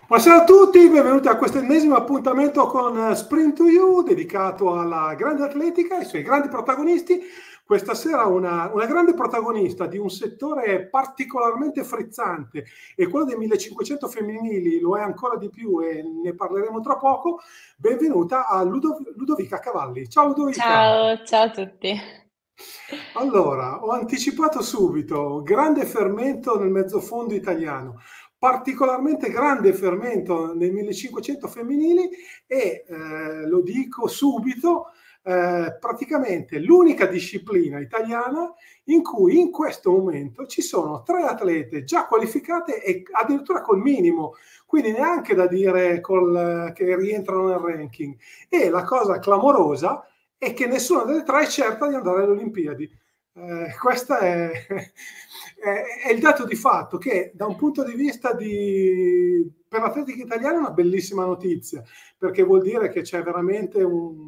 Buonasera a tutti, benvenuti a questo ennesimo appuntamento con Sprint to You, dedicato alla grande atletica e ai suoi grandi protagonisti. Questa sera una grande protagonista di un settore particolarmente frizzante, e quello dei 1500 femminili lo è ancora di più e ne parleremo tra poco. Benvenuta a Ludovica Cavalli. Ciao Ludovica. Ciao a tutti. Allora, ho anticipato subito, grande fermento nel mezzofondo italiano, particolarmente grande fermento nei 1500 femminili e lo dico subito, praticamente l'unica disciplina italiana in cui in questo momento ci sono 3 atlete già qualificate e addirittura col minimo, quindi neanche da dire che rientrano nel ranking. E la cosa clamorosa è che nessuna delle 3 è certa di andare alle Olimpiadi. Questo è il dato di fatto che da un punto di vista per l'atletica italiana è una bellissima notizia, perché vuol dire che c'è veramente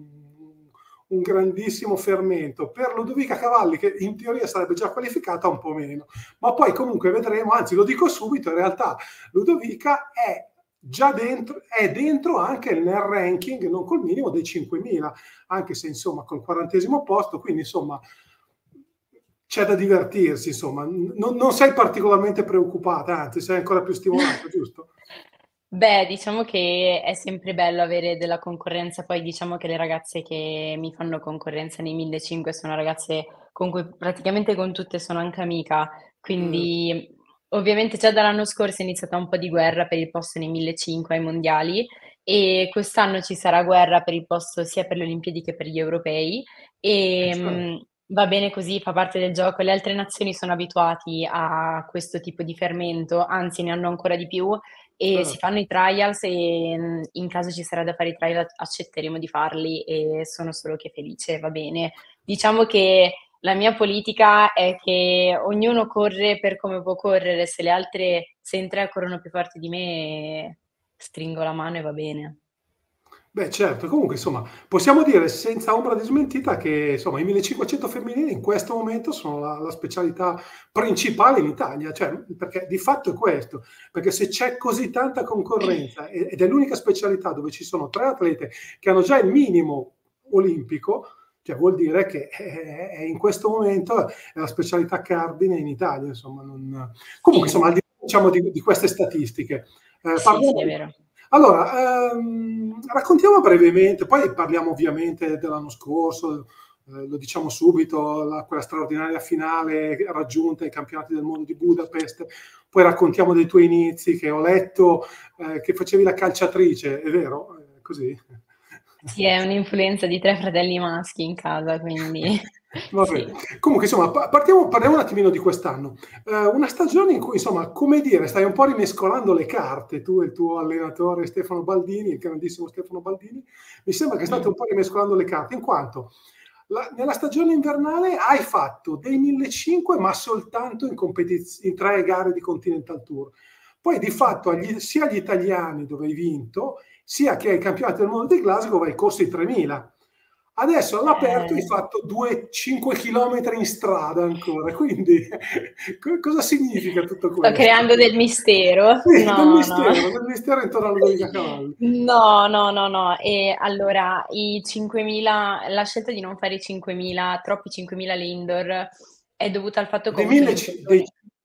un grandissimo fermento. Per Ludovica Cavalli, che in teoria sarebbe già qualificata, un po' meno, ma poi comunque vedremo, anzi lo dico subito, in realtà Ludovica è già dentro anche nel ranking, non col minimo, dei 5.000, anche se insomma col 40° posto, quindi insomma c'è da divertirsi, insomma. Non sei particolarmente preoccupata, anzi sei ancora più stimolata, giusto? Beh, diciamo che è sempre bello avere della concorrenza, poi diciamo che le ragazze che mi fanno concorrenza nei 1500 sono ragazze con cui praticamente con tutte sono anche amica, quindi ovviamente già dall'anno scorso è iniziata un po' di guerra per il posto nei 1500 ai mondiali e quest'anno ci sarà guerra per il posto sia per le Olimpiadi che per gli europei e Certo. va bene così, fa parte del gioco. Le altre nazioni sono abituati a questo tipo di fermento, anzi ne hanno ancora di più e si Certo. fanno i trials e in caso ci sarà da fare i trial accetteremo di farli e sono solo che felice, va bene. Diciamo che la mia politica è che ognuno corre per come può correre, se le altre, se in 3 corrono più forti di me, stringo la mano e va bene. Beh, certo, comunque insomma possiamo dire senza ombra di smentita che insomma i 1500 femminili in questo momento sono la specialità principale in Italia, cioè, perché di fatto è questo, perché se c'è così tanta concorrenza ed è l'unica specialità dove ci sono 3 atlete che hanno già il minimo olimpico, cioè vuol dire che in questo momento è la specialità cardine in Italia, insomma. Comunque Sì, insomma al di là, diciamo, di queste statistiche, sì, parliamo. sì, è vero. Allora, raccontiamo brevemente, poi parliamo ovviamente dell'anno scorso, lo diciamo subito, quella straordinaria finale raggiunta ai campionati del mondo di Budapest, poi raccontiamo dei tuoi inizi, che ho letto che facevi la calciatrice, è vero? Così. Sì, è un'influenza di 3 fratelli maschi in casa, quindi Vabbè. sì. Comunque, insomma, parliamo un attimino di quest'anno. Una stagione in cui, insomma, come dire, stai un po' rimescolando le carte, tu e il tuo allenatore Stefano Baldini, il grandissimo Stefano Baldini, mi sembra che state un po' rimescolando le carte, in quanto nella stagione invernale hai fatto dei 1500, ma soltanto in 3 gare di Continental Tour. Poi di fatto sia agli italiani, dove hai vinto, sia che ai campionati del mondo di Glasgow hai corso i 3000. Adesso all'aperto hai Eh, fatto 5 chilometri in strada ancora, quindi cosa significa tutto sto questo? creando del mistero? Sì, No, no. del mistero intorno a Ludovica Cavalli. No, no, no, no. E allora, i 5.000, la scelta di non fare i 5.000, troppi 5.000 all'indoor, è dovuta al fatto che ho Dei avuto un 1000, dei infortunio,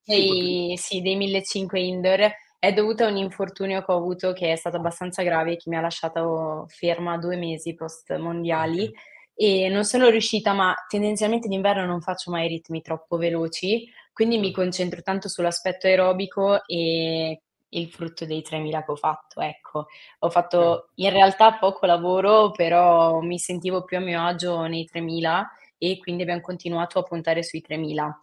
5. sì, dei 1.500 indoor, è dovuta a un infortunio che ho avuto che è stato abbastanza grave e che mi ha lasciato ferma 2 mesi post mondiali e non sono riuscita, ma tendenzialmente d'inverno non faccio mai ritmi troppo veloci, quindi mi concentro tanto sull'aspetto aerobico e il frutto dei 3.000 che ho fatto, ecco. Ho fatto in realtà poco lavoro, però mi sentivo più a mio agio nei 3.000 e quindi abbiamo continuato a puntare sui 3.000.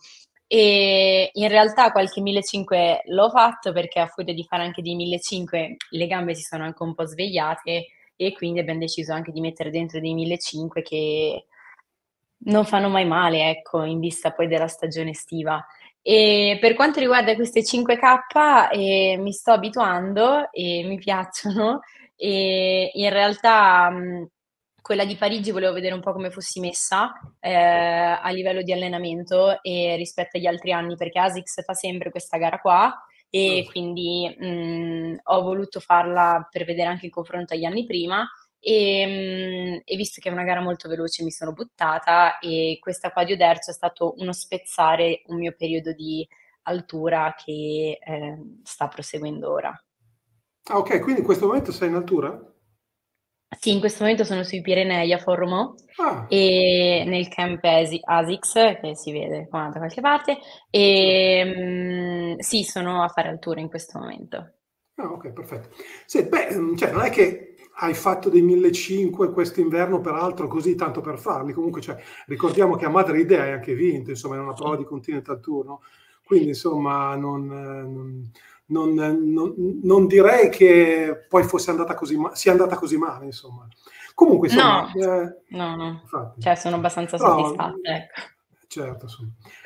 E in realtà qualche 1.500 l'ho fatto perché a furia di fare anche dei 1.500 le gambe si sono anche un po' svegliate e quindi abbiamo deciso anche di mettere dentro dei 1.500 che non fanno mai male, ecco, in vista poi della stagione estiva. E per quanto riguarda queste 5K, mi sto abituando e mi piacciono e in realtà quella di Parigi volevo vedere un po' come fossi messa a livello di allenamento e rispetto agli altri anni, perché ASICS fa sempre questa gara qua e quindi ho voluto farla per vedere anche il confronto agli anni prima e visto che è una gara molto veloce mi sono buttata e questa qua di Oderzo è stato uno spezzare un mio periodo di altura che sta proseguendo ora. Ah, ok, quindi in questo momento sei in altura? Sì, in questo momento sono sui Pirenei a Formò Ah, e nel camp ASICS, che si vede qua da qualche parte, certo. e sì, sono a fare alture in questo momento. Ah, ok, perfetto. Sì, beh, cioè, non è che hai fatto dei 1500 quest'inverno, peraltro, così tanto per farli. Comunque, cioè, ricordiamo che a Madrid hai anche vinto, insomma, in una prova Sì. di Continental Tour, no? Quindi, insomma, non direi che poi fosse andata così sia andata così male, insomma. Comunque, insomma, No, no, no, infatti, cioè sono sì. abbastanza Però, soddisfatta, ecco. certo, sì.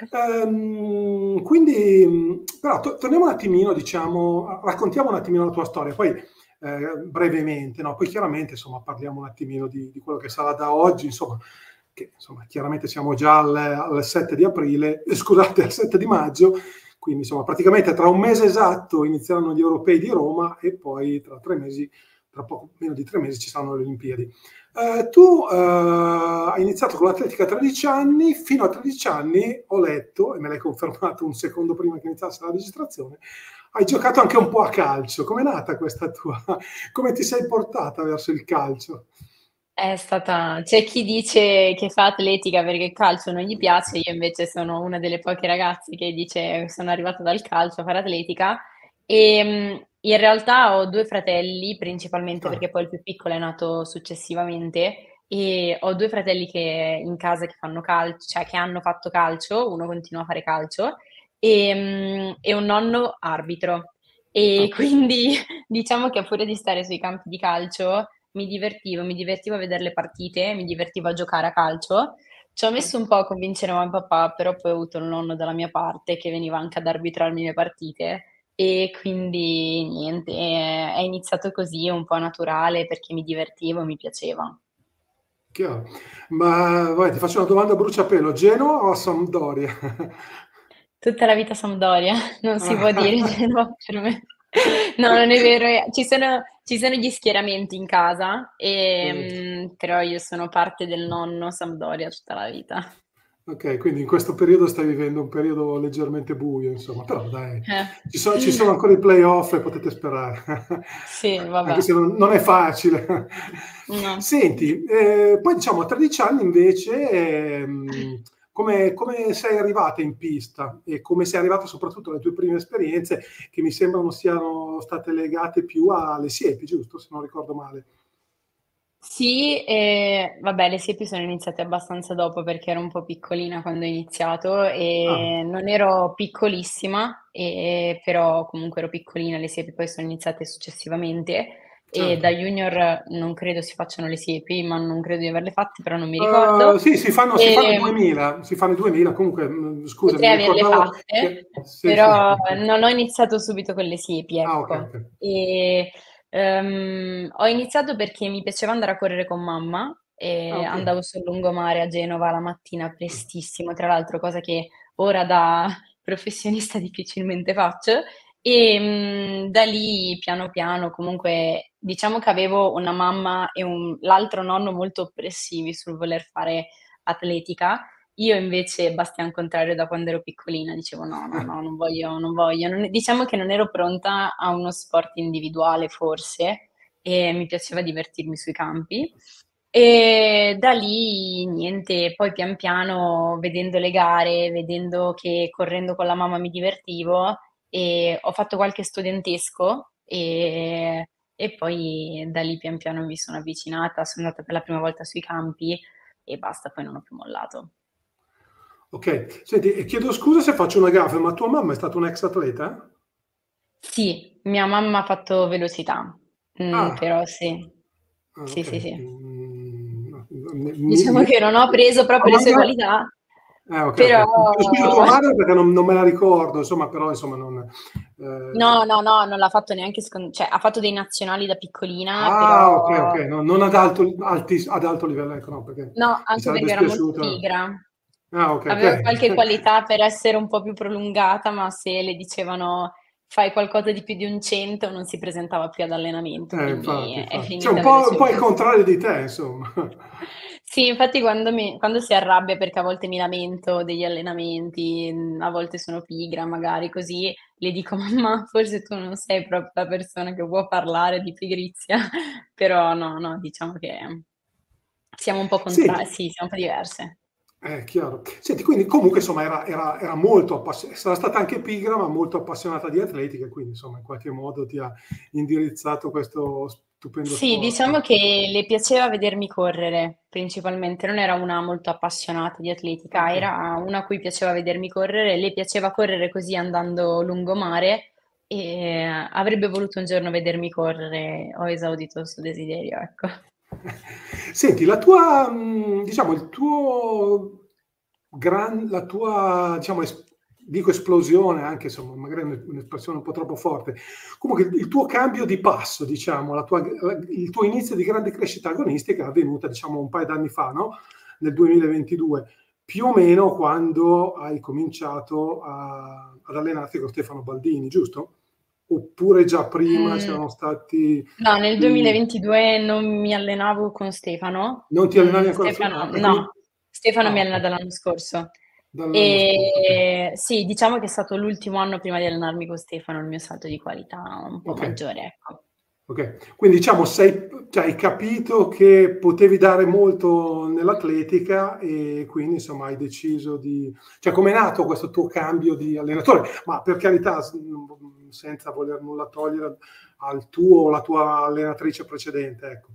Quindi, però, torniamo un attimino, diciamo, raccontiamo un attimino la tua storia, poi brevemente, no? Poi chiaramente, insomma, parliamo un attimino di quello che sarà da oggi, insomma, che insomma, chiaramente siamo già al 7 di aprile, scusate, al 7 di maggio, quindi insomma, praticamente tra un mese esatto inizieranno gli europei di Roma e poi tra 3 mesi, tra poco meno di 3 mesi ci saranno le Olimpiadi. Tu hai iniziato con l'atletica a 13 anni, fino a 13 anni ho letto, e me l'hai confermato un secondo prima che iniziasse la registrazione, hai giocato anche un po' a calcio. Com'è nata questa tua? Come ti sei portata verso il calcio? C'è chi dice che fa atletica perché il calcio non gli piace, io invece sono una delle poche ragazze che dice sono arrivata dal calcio a fare atletica. In realtà ho due fratelli, principalmente Ah, perché poi il più piccolo è nato successivamente, e ho due fratelli che in casa che fanno calcio, cioè che hanno fatto calcio, uno continua a fare calcio, e un nonno arbitro. E ok. quindi diciamo che a furia di stare sui campi di calcio mi divertivo a vedere le partite, mi divertivo a giocare a calcio. Ci ho messo un po' a convincere mamma e papà, però poi ho avuto il nonno dalla mia parte che veniva anche ad arbitrarmi le partite e quindi niente, è iniziato così, un po' naturale perché mi divertivo, mi piaceva. Chiaro. Ma vai, ti faccio una domanda a bruciapelo: Genoa o Sampdoria? Tutta la vita Sampdoria, non si può dire Ah. Genova per me. No, non è vero, ci sono gli schieramenti in casa, però io sono parte del nonno Sampdoria tutta la vita. Ok, quindi in questo periodo stai vivendo un periodo leggermente buio, insomma, però dai, Eh. ci sono ancora i playoff e potete sperare, Sì, anche vabbè. se non è facile. No. Senti, poi diciamo a 13 anni invece, come sei arrivata in pista e come sei arrivata soprattutto alle tue prime esperienze, che mi sembrano siano state legate più alle siepi, giusto? Se non ricordo male. Sì, vabbè, le siepi sono iniziate abbastanza dopo perché ero un po' piccolina quando ho iniziato Ah, e non ero piccolissima, però comunque ero piccolina, le siepi poi sono iniziate successivamente e da certo. junior non credo si facciano le siepi, ma non credo di averle fatte, però non mi ricordo. Sì, si fanno i E 2000, si fanno i 2000, comunque, scusa, mi potrei averle ricordavo fatte, che sì, sì. però non ho iniziato subito con le siepi, Ah, ok, ecco. ok. Ho iniziato perché mi piaceva andare a correre con mamma Ah, e ok. andavo sul lungomare a Genova la mattina prestissimo, tra l'altro cosa che ora da professionista difficilmente faccio. Da lì piano piano, comunque, diciamo che avevo una mamma e l'altro nonno molto oppressivi sul voler fare atletica. Io invece, bastian contrario, da quando ero piccolina dicevo: "No, no, no, non voglio, non voglio". Diciamo che non ero pronta a uno sport individuale forse, e mi piaceva divertirmi sui campi. E da lì niente, poi pian piano vedendo le gare, vedendo che correndo con la mamma mi divertivo, ho fatto qualche studentesco, e poi da lì pian piano mi sono avvicinata, sono andata per la prima volta sui campi e basta, poi non ho più mollato. Ok, senti, e chiedo scusa se faccio una gaffe, ma tua mamma è stata un ex atleta? Sì, mia mamma ha fatto velocità, Ah, però sì. Sì, ok. sì, sì. No, Diciamo che non ho preso tua proprio le sue madre? qualità, Ok, ok. però Chiedo scusa a tua madre perché non me la ricordo, insomma, però insomma non... no, no, no, non l'ha fatto neanche cioè ha fatto dei nazionali da piccolina, Ah, ok, ok, però no, non ad alto livello, ecco, no, perché no, mi anche sarebbe perché era molto spiaciuto. pigra. Ah, ok, Aveva ok. qualche qualità per essere un po' più prolungata, ma se le dicevano fai qualcosa di più di un 100 non si presentava più ad allenamento, quindi infatti, è infatti. Cioè finita nelle un sue po' il mani. contrario di te, insomma. Sì, infatti quando si arrabbia perché a volte mi lamento degli allenamenti, a volte sono pigra magari così, le dico: "Mamma, forse tu non sei proprio la persona che può parlare di pigrizia." Però no, no, diciamo che siamo un po' Senti, sì, siamo un po' diverse. chiaro. Senti, quindi comunque insomma era molto sarà stata anche pigra, ma molto appassionata di atletica, quindi insomma in qualche modo ti ha indirizzato questo stupendo Sì, sport. diciamo che le piaceva vedermi correre principalmente, non era una molto appassionata di atletica, Okay. era una a cui piaceva vedermi correre, le piaceva correre così andando lungomare e avrebbe voluto un giorno vedermi correre, ho esaudito il suo desiderio, ecco. Senti, la tua diciamo il tuo la tua diciamo dico esplosione, anche insomma magari è un'espressione un po' troppo forte. Comunque il tuo cambio di passo, diciamo, il tuo inizio di grande crescita agonistica è avvenuta, diciamo, un paio d'anni fa, no, nel 2022, più o meno quando hai cominciato ad allenarti con Stefano Baldini, giusto? Oppure già prima Mhmm, c'erano stati no, nel dei 2022 non mi allenavo con Stefano. non ti allenavi ancora su Stefano e comin no, Stefano mi allena okay, dall'anno scorso. dall'anno scorso, okay. Sì, diciamo che è stato l'ultimo anno prima di allenarmi con Stefano il mio salto di qualità un po' Okay, maggiore, ecco. okay. Quindi diciamo cioè hai capito che potevi dare molto nell'atletica e quindi insomma hai deciso di cioè com'è nato questo tuo cambio di allenatore? Ma per carità, senza voler nulla togliere al tuo o la tua allenatrice precedente, ecco.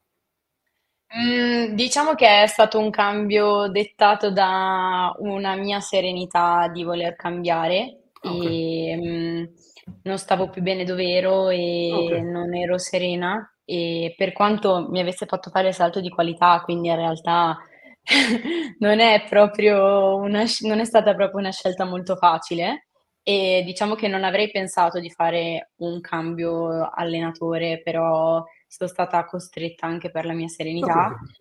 Diciamo che è stato un cambio dettato da una mia serenità di voler cambiare Okay, non stavo più bene dove ero e okay. non ero serena e per quanto mi avesse fatto fare il salto di qualità, quindi in realtà non è stata proprio una scelta molto facile e diciamo che non avrei pensato di fare un cambio allenatore, però sono stata costretta anche per la mia Ho serenità, capito.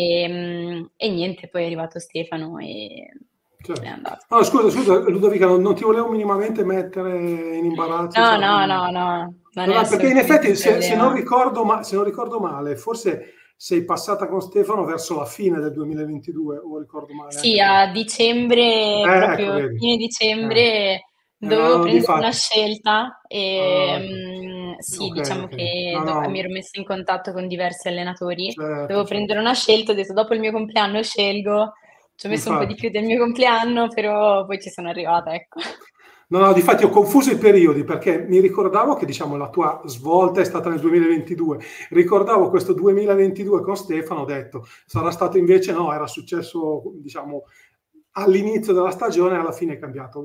e niente, poi è arrivato Stefano e se n'è Certo. andato. Allora scusa Ludovica, non ti volevo minimamente mettere in imbarazzo, No, cioè, no, no, no, non no, è no, perché in assolutamente effetti un problema. se non ricordo male, forse sei passata con Stefano verso la fine del 2022 o ricordo male Sì, anche quello. a dicembre, Ecco proprio vedi. fine dicembre, No, dovevo no, prendere una difatti. scelta Ecco. sì, Okay, diciamo okay. che No, mi no, ero messa in contatto con diversi allenatori, certo, dovevo certo. prendere una scelta, ho detto: "Dopo il mio compleanno scelgo." Ci ho messo un po' di Infatti. più del mio compleanno, però poi ci sono arrivata, ecco. No, no, difatti ho confuso i periodi perché mi ricordavo che diciamo la tua svolta è stata nel 2022. Ricordavo questo 2022 con Stefano, ho detto sarà stato invece no, era successo diciamo all'inizio della stagione e alla fine è cambiato.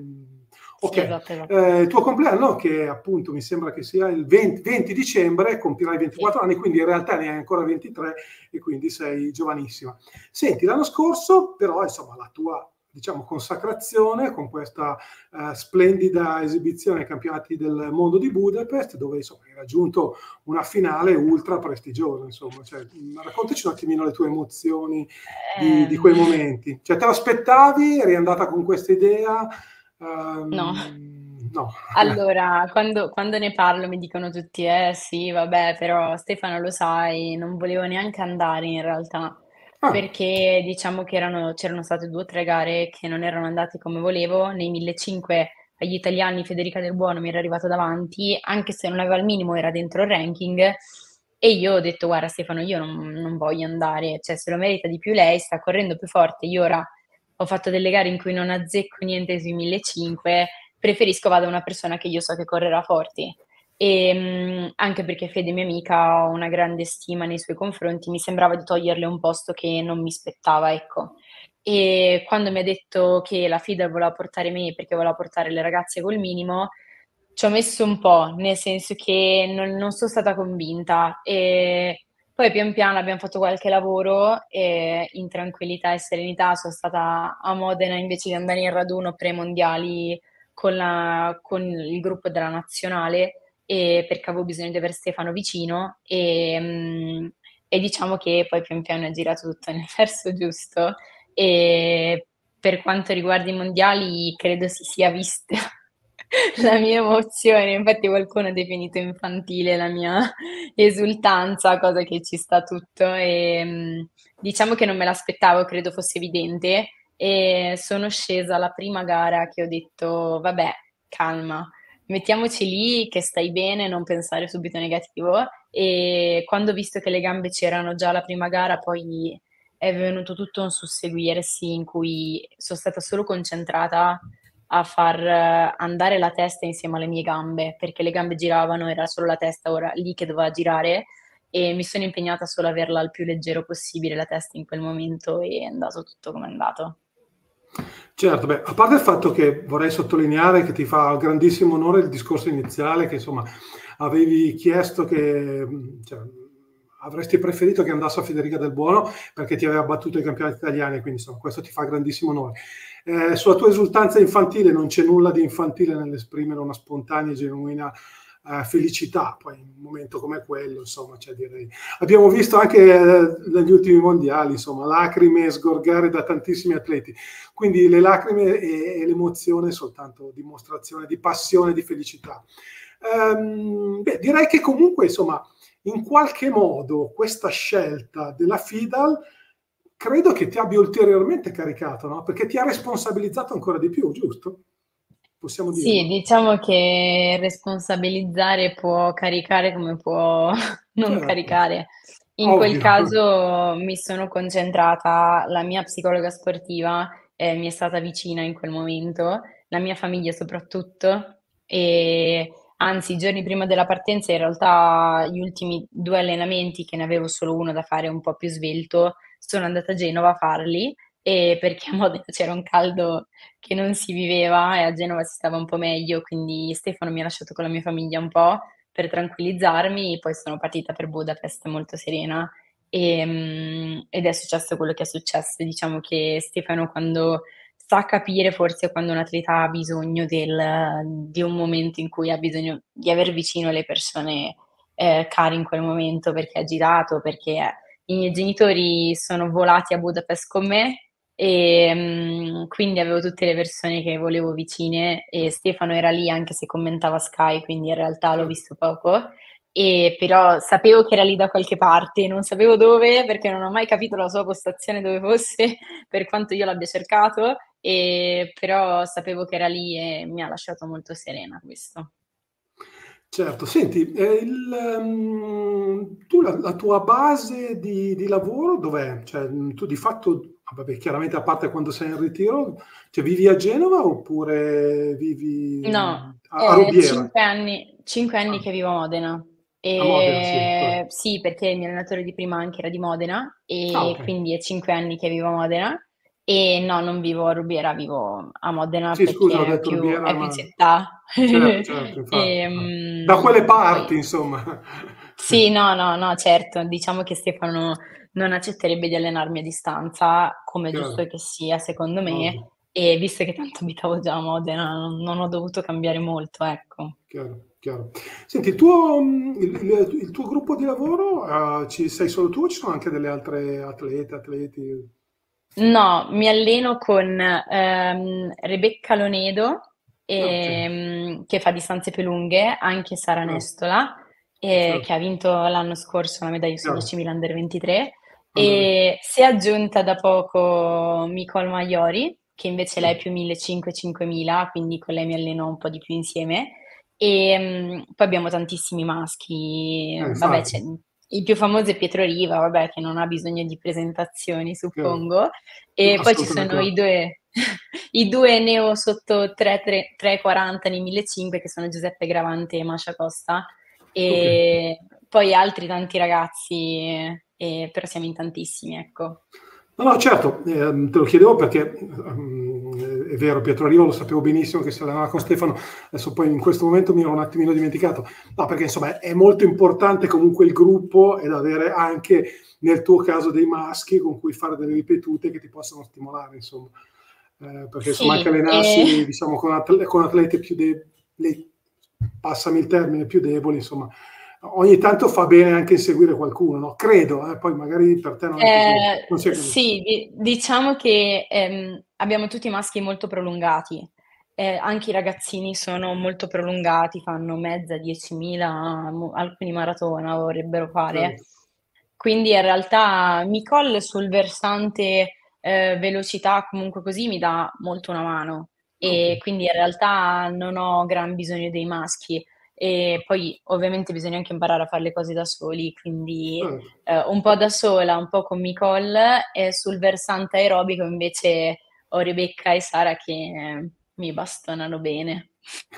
Sì, Ok, esatto, esatto. il tuo compleanno che appunto mi sembra che sia il 20 dicembre, compirai Sì. 24 anni, quindi in realtà ne hai ancora 23 e quindi sei giovanissima. Senti, l'anno scorso però insomma la tua diciamo consacrazione con questa splendida esibizione ai campionati del mondo di Budapest, dove insomma, hai raggiunto una finale ultra prestigiosa. Insomma. Cioè, raccontaci un attimino le tue emozioni di Ehm, quei momenti. Cioè, te l'aspettavi? Eri andata con questa idea? no. No. Allora, quando ne parlo mi dicono tutti: "Eh sì, vabbè, però Stefano lo sai, non volevo neanche andare in realtà." Ah, Perché diciamo che c'erano state 2 o 3 gare che non erano andate come volevo. Nei 1500 agli italiani Federica Del Buono mi era arrivata davanti, anche se non aveva il minimo era dentro il ranking e io ho detto: "Guarda Stefano, io non voglio andare, cioè se lo merita di più lei, sta correndo più forte, io ora ho fatto delle gare in cui non azzecco niente sui 1500, preferisco vada una persona che io so che correrà forte." Anche perché Fede, mia amica, ho una grande stima nei suoi confronti, mi sembrava di toglierle un posto che non mi spettava, ecco. E quando mi ha detto che la FIDA voleva portare me perché voleva portare le ragazze col minimo, ci ho messo un po', nel senso che non so stata convinta. Poi pian piano abbiam fatto qualche lavoro e in tranquillità e serenità son stata a Modena invece di andare in raduno pre-mondiali con il gruppo della nazionale, perché avevo bisogno di aver Stefano vicino, e diciamo che poi pian piano è girato tutto nel verso giusto. E per quanto riguarda i mondiali credo si sia vista la mia emozione. Infatti qualcuno ha definito infantile la mia esultanza, cosa che ci sta tutto. Diciamo che non me l'aspettavo, credo fosse evidente. E sono scesa alla prima gara che ho detto, vabbè, calma, mettiamoci lì che stai bene, non pensare subito negativo. E quando ho visto che le gambe c'erano già alla prima gara, poi è venuto tutto un susseguirsi in cui sono stata solo concentrata a far andare la testa insieme alle mie gambe, perché le gambe giravano, era solo la testa ora lì che doveva girare e mi sono impegnata solo a averla il più leggero possibile la testa in quel momento e è andato tutto come è andato. Certo, beh, a parte il fatto che vorrei sottolineare che ti fa grandissimo onore il discorso iniziale, che insomma avevi chiesto che cioè, avresti preferito che andasse a Federica Del Buono perché ti aveva battuto i campionati italiani, quindi insomma questo ti fa grandissimo onore. Sulla tua esultanza infantile non c'è nulla di infantile nell'esprimere una spontanea e genuina felicità, poi in un momento come quello, insomma, cioè direi. Abbiamo visto anche negli ultimi mondiali, insomma, lacrime sgorgare da tantissimi atleti, quindi le lacrime e l'emozione è soltanto dimostrazione di passione, di felicità. Beh, direi che comunque, insomma, in qualche modo questa scelta della FIDAL credo che ti abbia ulteriormente caricato, no? Perché ti ha responsabilizzato ancora di più, giusto? Possiamo Sì, dirlo? diciamo che responsabilizzare può caricare come può non Certo, caricare. In quel ovvio. caso mi sono concentrata, la mia psicologa sportiva mi è stata vicina in quel momento, la mia famiglia soprattutto, e anzi, i giorni prima della partenza, in realtà gli ultimi 2 allenamenti, che ne avevo solo 1 da fare un po' più svelto, sono andata a Genova a farli, perché a Modena c'era un caldo che non si viveva e a Genova si stava un po' meglio, quindi Stefano mi ha lasciato con la mia famiglia un po' per tranquillizzarmi, poi sono partita per Budapest molto serena, ed è successo quello che è successo. Diciamo che Stefano quando sa capire forse quando un atleta ha bisogno di un momento in cui ha bisogno di aver vicino le persone, care in quel momento, perché è agitato, perché i miei genitori sono volati a Budapest con me. Quindi avevo tutte le persone che volevo vicine e Stefano era lì anche se commentava Sky, quindi in realtà l'ho Certo. visto poco. Però sapevo che era lì da qualche parte, non sapevo dove perché non ho mai capito la sua postazione dove fosse, per quanto io l'abbia cercato, però sapevo che era lì e mi ha lasciato molto serena questo. Certo, senti, tu la tua base di lavoro dov'è? Cioè, tu di fatto, vabbè, chiaramente a parte quando sei in ritiro, cioè vivi a Genova oppure vivi No, a Rubiera? 5 anni Ah, che vivo a Modena. a Modena, sì. Sì, perché il mio allenatore di prima anche era di Modena Ah, e ok. quindi è 5 anni che vivo a Modena. E no, non vivo a Rubiera, vivo a Modena Sì, scusa, ho perché detto Rubiera, è più ma città. certo, certo, infatti. Da quelle Poi parti, insomma. sì, no, no, no, certo, diciamo che Stefano non accetterebbe di allenarmi a distanza, come è giusto Chiaro, che sia secondo me, ovvio. e visto che tanto abitavo già a Modena, non ho dovuto cambiare molto, ecco. Chiaro, chiaro. Senti, il tuo gruppo di lavoro, ci sei solo tu o ci sono anche delle altre atlete, atleti? No, mi alleno con Rebecca Lonedo, Ah, ok, che fa distanze più lunghe, anche Sara certo, Nestola, certo, che ha vinto l'anno scorso la medaglia su chiaro. 10.000 Under 23, Andare. e si è aggiunta da poco Nicole Maiori, che invece lei è Mm, più 1.500-5.000, quindi con lei mi alleno un po' di più insieme. Poi abbiamo tantissimi maschi, vabbè, infatti, il più famoso è Pietro Riva, vabbè, che non ha bisogno di presentazioni, chiaro, suppongo. E poi ci assolutamente sono no. i due neo sotto 3,40 nei 1.500 che sono Giuseppe Gravante e Masha Costa, Ok. e poi altri tanti ragazzi, però siamo in tantissimi, ecco. No, no, certo, te lo chiedevo perché è vero, Pietro Riva lo sapevo benissimo che si allenava con Stefano, adesso poi in questo momento mi ero un attimino dimenticato, no, perché insomma è molto importante comunque il gruppo ed avere anche nel tuo caso dei maschi con cui fare delle ripetute che ti possano stimolare, insomma. Perché insomma anche Sì, allenarsi diciamo, con atleti più deboli, passami il termine, più deboli, insomma, ogni tanto fa bene anche inseguire qualcuno, no? Credo, poi magari per te non è così, non sia così. sì, diciamo che abbiamo tutti i maschi molto prolungati. anche i ragazzini sono molto prolungati, fanno mezza, 10.000, alcuni maratona vorrebbero fare. Certo. Quindi in realtà Micol sul versante velocità, comunque così, mi dà molto una mano Ok. e quindi in realtà non ho gran bisogno dei maschi. E poi ovviamente bisogna anche imparare a fare le cose da soli, quindi Certo. un po' da sola, un po' con Micol, e sul versante aerobico invece ho Rebecca e Sara che mi bastonano bene.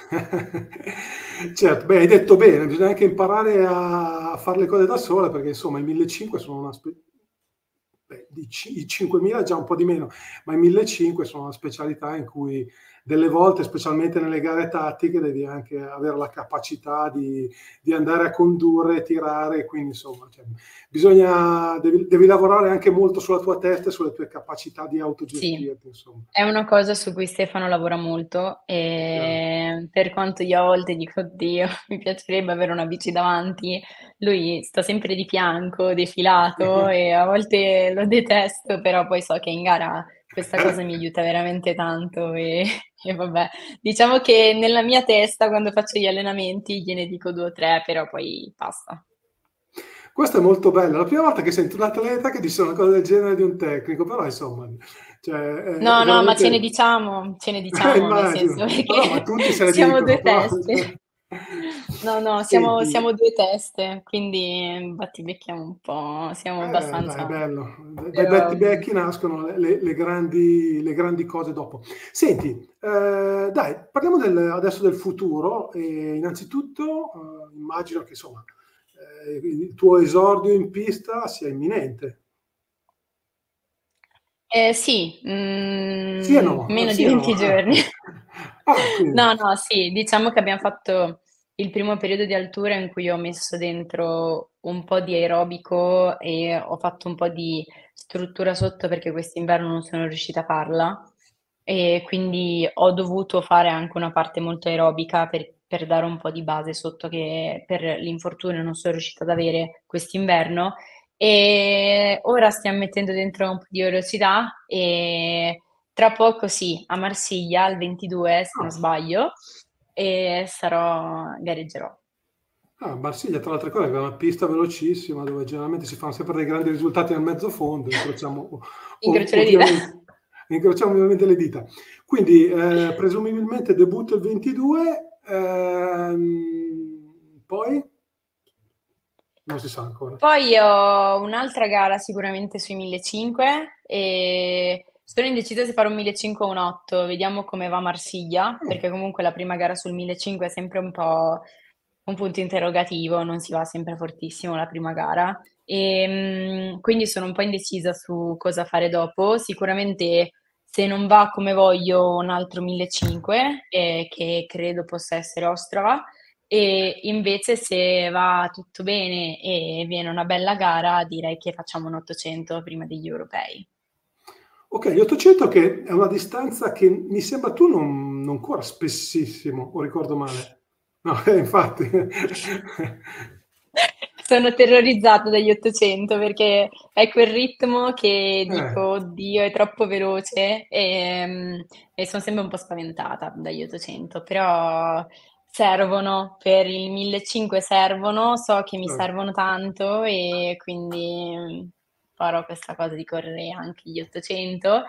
Certo, beh, hai detto bene, bisogna anche imparare a fare le cose da sola perché insomma i 1500 sono una beh, i 5000 già un po' di meno, ma i 1500 sono una specialità in cui delle volte, specialmente nelle gare tattiche, devi anche avere la capacità di andare a condurre, tirare, quindi insomma, cioè, devi lavorare anche molto sulla tua testa e sulle tue capacità di Sì, autogestirti, insomma. è una cosa su cui Stefano lavora molto Chiaro. e per quanto io a volte dico, oddio, mi piacerebbe avere una bici davanti, lui sta sempre di fianco, defilato e a volte lo detesto, però poi so che in gara questa cosa mi aiuta veramente tanto e vabbè, diciamo che nella mia testa quando faccio gli allenamenti gliene dico due o tre, però poi basta. Questo è molto bello. È la prima volta che sento un atleta che dice una cosa del genere di un tecnico, però insomma, cioè, è No, no, ma veramente... ce ne diciamo, nel senso Immagino. No, no, ma che tutti se ne siamo dicono, due però... teste. No, no, siamo Senti, due teste, quindi battibecchiamo un po', siamo dai, è abbastanza... bello. Dai Però, battibecchi nascono le grandi cose dopo. Senti, dai, parliamo adesso del futuro. E innanzitutto, immagino che insomma, il tuo esordio in pista sia imminente. sì, Sì e no? meno di Sì e no? 20 giorni. Quindi, No, no, sì, diciamo che abbiamo fatto il primo periodo di altura in cui ho messo dentro un po' di aerobico e ho fatto un po' di struttura sotto perché quest'inverno non sono riuscita a farla e quindi ho dovuto fare anche una parte molto aerobica per dare un po' di base sotto che per l'infortunio non sono riuscita ad avere quest'inverno e ora stiamo mettendo dentro un po' di velocità e tra poco sì, a Marsiglia il 22 se non ah, sbaglio e gareggerò. Marsiglia, tra le altre cose, è una pista velocissima dove generalmente si fanno sempre dei grandi risultati nel mezzo fondo, Incrocio le dita. ovviamente, incrociamo ovviamente le dita. Quindi presumibilmente debutto il 22, poi non si sa ancora. Poi ho un'altra gara sicuramente sui 1500 e sono indecisa se fare un 1500 o un 8, vediamo come va Marsiglia, perché comunque la prima gara sul 1500 è sempre un po' un punto interrogativo, non si va sempre fortissimo la prima gara. Quindi sono un po' indecisa su cosa fare dopo. Sicuramente se non va come voglio un altro 1500, che credo possa essere Ostrava. E invece se va tutto bene e viene una bella gara, direi che facciamo un 800 prima degli europei. Ok, gli 800 che è una distanza che mi sembra tu non corra spessissimo, o ricordo male. No, infatti. Sono terrorizzata dagli 800 perché è quel ritmo che Eh, dico, oddio, è troppo veloce e sono sempre un po' spaventata dagli 800, però servono, per il 1500 servono, so che mi certo. servono tanto e quindi farò questa cosa di correre anche gli 800.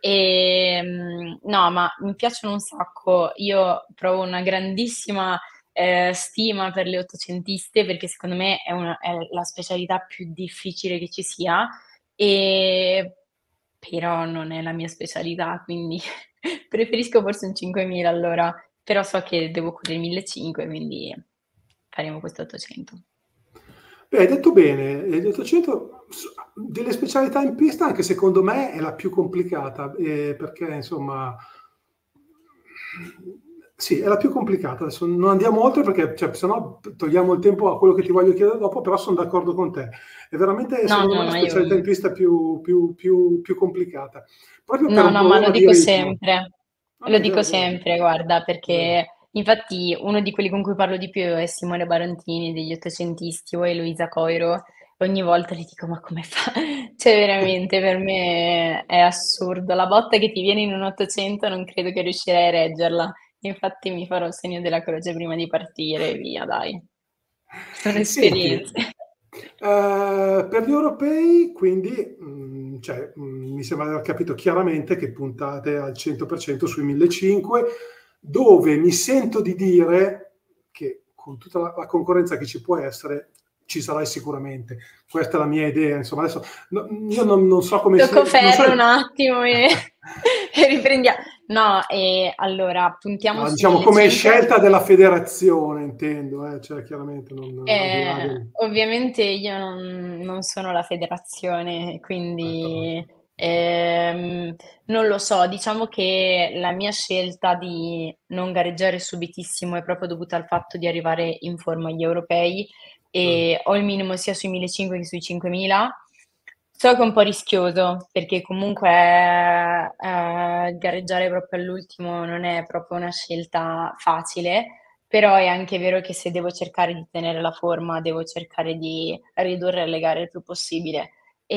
No, ma mi piacciono un sacco, io provo una grandissima stima per le ottocentiste perché secondo me è la specialità più difficile che ci sia, e però non è la mia specialità, quindi preferisco forse un 5000 allora, però so che devo correre 1500, quindi faremo questo 800. Beh, hai detto bene, gli 800 delle specialità in pista anche secondo me è la più complicata, perché insomma sì, è la più complicata. Adesso non andiamo oltre perché cioè, se no togliamo il tempo a quello che ti voglio chiedere dopo, però sono d'accordo con te. È veramente, No, secondo me, no, la ma io... specialità in pista più complicata, proprio per No, un no, ma problema di ritmo. lo È vero, dico è vero, sempre, guarda, è vero. perché infatti uno di quelli con cui parlo di più è Simone Barantini degli ottocentisti o Eloisa Coiro, ogni volta le dico: "Ma come fa?" Cioè veramente per me è assurdo. La botta che ti viene in un 800 non credo che riuscirei a reggerla. Infatti mi farò il segno della croce prima di partire e via dai. Sono Senti, esperienze. per gli europei quindi, cioè, mi sembra di aver capito chiaramente che puntate al 100% sui 1.500, dove mi sento di dire che con tutta la concorrenza che ci può essere, ci sarai sicuramente. Questa è la mia idea, insomma. Adesso io non so come sia, Tocco non so. ferro un attimo e e riprendia no, allora puntiamo No, sui diciamo come 1.500. scelta della federazione, intendo, cioè chiaramente non al di là del. Ovviamente io non sono la federazione, Ecco. quindi non lo so. Diciamo che la mia scelta di non gareggiare subitissimo è proprio dovuta al fatto di arrivare in forma agli europei Mm. e ho il minimo sia sui 1.500 che sui 5.000. So che è un po' rischioso perché comunque gareggiare proprio all'ultimo non è proprio una scelta facile, però è anche vero che se devo cercare di tenere la forma, devo cercare di ridurre le gare il più possibile.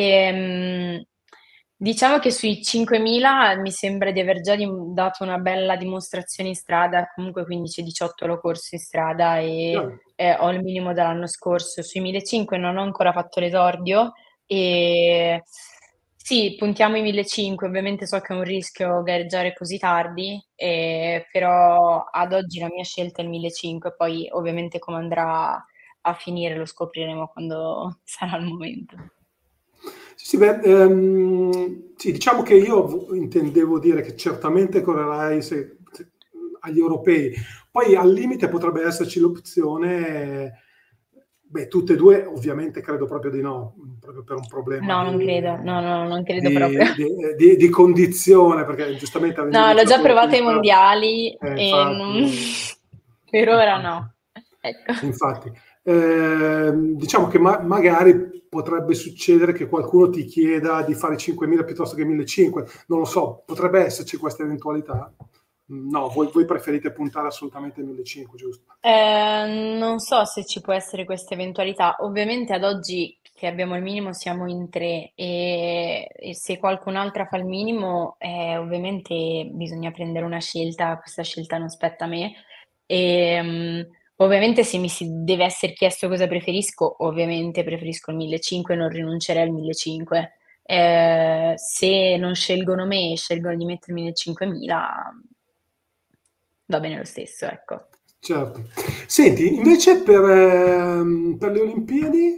Diciamo che sui 5.000 mi sembra di aver già dato una bella dimostrazione in strada, comunque 15-18 l'ho corso in strada e Chiaro. ho il minimo dall'anno scorso. Sui 1.500 non ho ancora fatto l'esordio e sì, puntiamo ai 1.500. Ovviamente so che è un rischio gareggiare così tardi, però ad oggi la mia scelta è il 1.500, poi ovviamente come andrà a finire lo scopriremo quando sarà il momento. Sì, sì, beh, sì, diciamo che io intendevo dire che certamente correrai agli europei, poi al limite potrebbe esserci l'opzione, beh, tutte e due ovviamente credo proprio di no, proprio per un problema No, non credo, no, no, non credo proprio. di condizione, perché giustamente avendo No, l'ho già iniziato provata ai l'attività, mondiali e infatti, non per ora infatti. no. Ecco. Infatti, diciamo che magari potrebbe succedere che qualcuno ti chieda di fare 5.000 piuttosto che 1.500, non lo so, potrebbe esserci questa eventualità. No, voi preferite puntare assolutamente 1.500, giusto? Non so se ci può essere questa eventualità. Ovviamente ad oggi che abbiamo il minimo siamo in tre e se qualcun altro fa il minimo, ovviamente bisogna prendere una scelta, questa scelta non spetta a me. Ovviamente se mi si deve essere chiesto cosa preferisco, ovviamente preferisco il 1.500 e non rinuncerei al 1.500. Se non scelgono me e scelgono di mettermi nel 5.000, va bene lo stesso, ecco. Certo. Senti, invece per le Olimpiadi,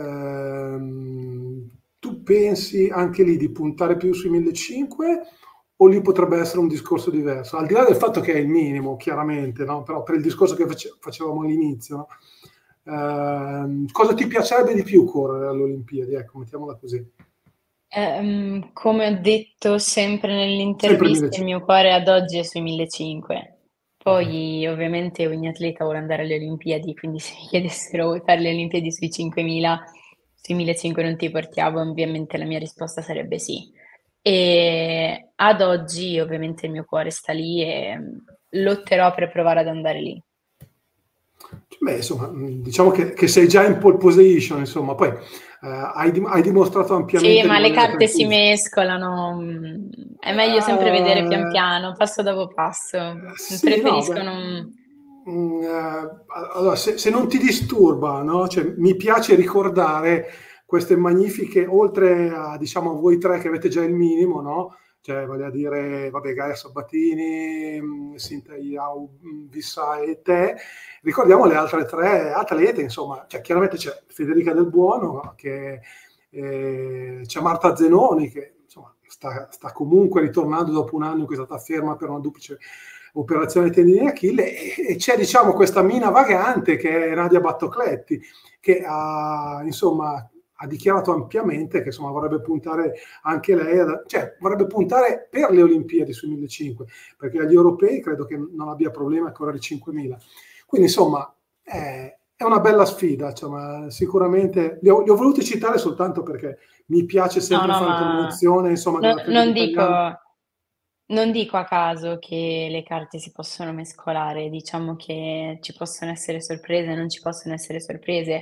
tu pensi anche lì di puntare più sui 1.500 o lì potrebbe essere un discorso diverso? Al di là del fatto che è il minimo, chiaramente, no? Però per il discorso che facevamo all'inizio, no? Cosa ti piacerebbe di più correre alle Olimpiadi? Ecco, mettiamola così. Come ho detto sempre nelle Sempre interviste, il 1.500. mio cuore ad oggi è sui 1.500. Ok. Poi ovviamente ogni atleta vuole andare alle Olimpiadi, quindi se mi chiedessero vuoi fare le Olimpiadi sui 5.000, sui 1.500 non ti portiamo, ovviamente la mia risposta sarebbe sì. E ad oggi ovviamente il mio cuore sta lì e lotterò per provare ad andare lì. Beh, insomma, diciamo che sei già in pole position, insomma, poi hai dimostrato Sì, ampiamente di ma le volere carte si tantissimo. mescolano, è meglio sempre vedere pian Eh, piano, passo dopo passo. sì, no, Preferisco beh, non. allora, se non ti disturba, no? Cioè, mi piace ricordare queste magnifiche, oltre a, diciamo, a voi tre che avete già il minimo, no? Cioè, voglio dire, vabbè, Gaia Sabatini, Sinta Iau, Vissa e te, ricordiamo le altre tre atlete, insomma, cioè, chiaramente c'è Federica Del Buono, no? C'è Marta Zenoni, che insomma, sta comunque ritornando dopo un anno in cui è stata ferma per una duplice operazione tendine Achille, e c'è diciamo questa mina vagante che è Nadia Battocletti, che ha, insomma, ha dichiarato ampiamente che insomma, vorrebbe puntare anche lei, cioè vorrebbe puntare per le Olimpiadi sui 1.500, perché agli europei credo che non abbia problemi a correre 5.000. Quindi insomma è una bella sfida, insomma, sicuramente li ho voluti citare soltanto perché mi piace No, sempre no, fare ma promozione insomma, non, dell'atletica italiana. non dico a caso che le carte si possono mescolare, diciamo che ci possono essere sorprese, non ci possono essere sorprese.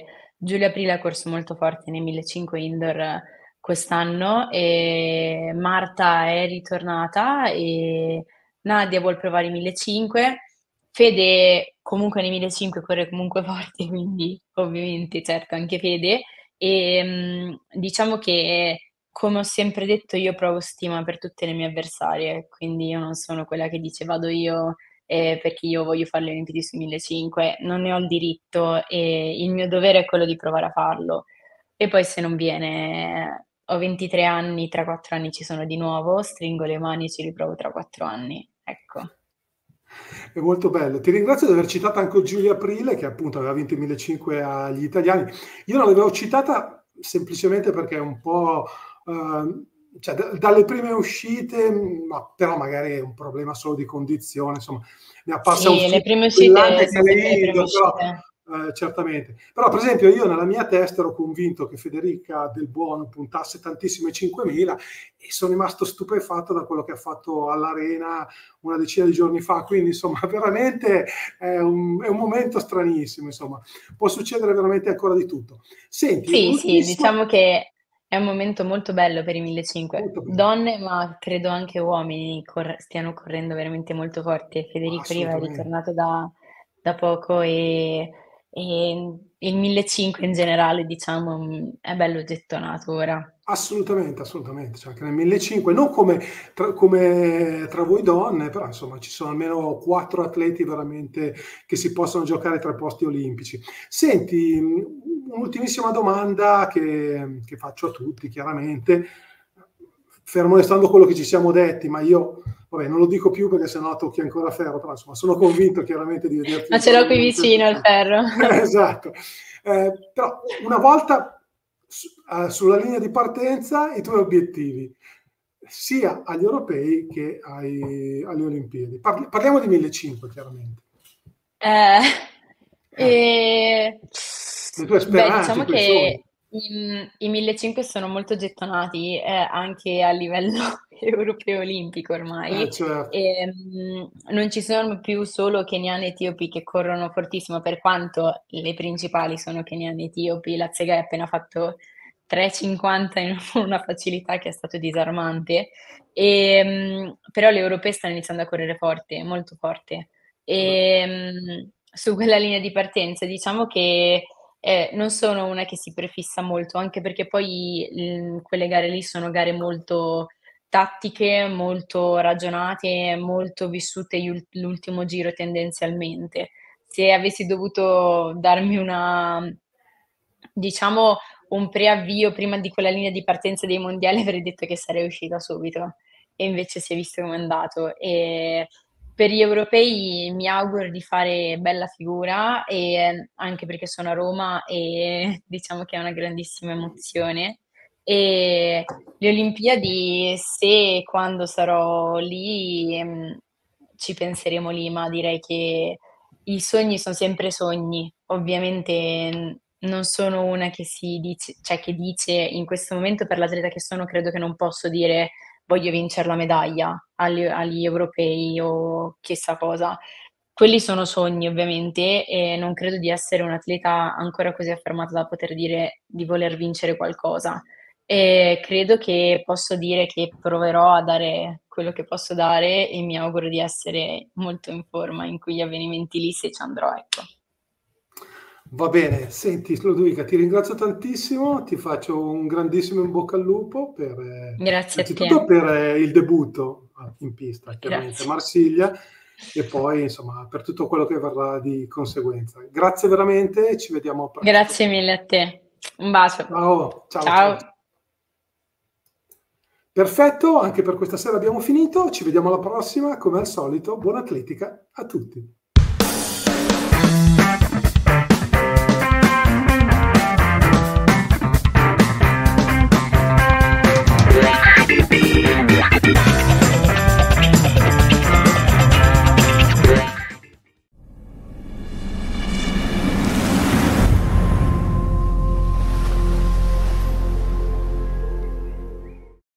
Giulia Aprile ha corso molto forte nei 1500 indoor quest'anno e Marta è ritornata e Nadia vuol provare i 1500. Fede comunque nei 1500 corre comunque forte, quindi ovviamente certo anche Fede. E diciamo che, come ho sempre detto, io provo stima per tutte le mie avversarie, quindi io non sono quella che dice vado io perché io voglio fare le Olimpiadi sui 1500, non ne ho il diritto e il mio dovere è quello di provare a farlo. E poi se non viene, ho 23 anni, tra 4 anni ci sono di nuovo, stringo le mani e ci riprovo tra 4 anni. Ecco. È molto bello. Ti ringrazio di aver citato anche Giulia Aprile, che appunto aveva vinto i 1500 agli italiani. Io non l'avevo citata semplicemente perché è un po'... cioè, dalle prime uscite, ma però magari è un problema solo di condizione, insomma, ne ha passa un Sì, le filo prime brillante uscite che sono sempre le le prime indoor, però uscite. certamente. Però per esempio io nella mia testa ero convinto che Federica Del Buono puntasse tantissimo ai 5000 e sono rimasto stupefatto da quello che ha fatto all'Arena una decina di giorni fa, quindi insomma veramente è un momento stranissimo, insomma, può succedere veramente ancora di tutto. Senti, Sì, sì, un'ultimissima, diciamo che è un momento molto bello per i 1500. molto bene, Donne, ma credo anche uomini stiano correndo veramente molto forte. Federico Riva è assolutamente. ritornato da poco e il 1500 in generale, diciamo, è bello gettonato ora. Assolutamente, assolutamente, cioè anche nel 1500, non come come tra voi donne, però insomma ci sono almeno 4 atleti veramente che si possono giocare tra i posti olimpici. Senti, un'ultimissima domanda che faccio a tutti, chiaramente, fermo restando quello che ci siamo detti, ma io, vabbè, non lo dico più perché sennò tocchi ancora ferro, però insomma sono convinto chiaramente di vederti Ma un ce l'ho qui giorno in questa vicino il ferro. esatto. Però una volta sulla linea di partenza i tuoi obiettivi, sia agli europei che alle Olimpiadi. Parliamo di 1500, chiaramente. Eh, Eh, e- le tue Beh, speranze, i diciamo tuoi sogni. che i 1500 sono molto gettonati anche a livello europeo olimpico ormai. Certo. E, non ci sono più solo keniane e etiopi che corrono fortissimo, per quanto le principali sono keniane e etiopi. La Tsegay ha appena fatto 3,50 in una facilità che è stato disarmante. Però le europee stanno iniziando a correre forte, molto forte. Su quella linea di partenza diciamo che non sono una che si prefissa molto, anche perché poi quelle gare lì sono gare molto tattiche, molto ragionate, molto vissute l'ultimo giro tendenzialmente. Se avessi dovuto darmi diciamo, un preavvio prima di quella linea di partenza dei mondiali, avrei detto che sarei uscita subito e invece si è visto com'è andato. E per gli europei mi auguro di fare bella figura, e anche perché sono a Roma e diciamo che è una grandissima emozione. E le Olimpiadi, se e quando sarò lì, ci penseremo lì, ma direi che i sogni sono sempre sogni. Ovviamente non sono una che si dice, cioè che dice in questo momento per l'atleta che sono, credo che non posso dire voglio vincere la medaglia agli europei o chissà cosa. Quelli sono sogni ovviamente e non credo di essere un'atleta ancora così affermata da poter dire di voler vincere qualcosa. E credo che posso dire che proverò a dare quello che posso dare e mi auguro di essere molto in forma in quegli avvenimenti lì, se ci andrò, ecco. Va bene, senti Ludovica, ti ringrazio tantissimo, ti faccio un grandissimo in bocca al lupo per, Grazie a innanzitutto te, per il debutto in pista, chiaramente a grazie. Marsiglia, e poi insomma per tutto quello che verrà di conseguenza. Grazie veramente e ci vediamo presto. Grazie mille a te. Un bacio. Ciao, ciao, ciao. Ciao. Perfetto, anche per questa sera abbiamo finito, ci vediamo alla prossima, come al solito, buona atletica a tutti.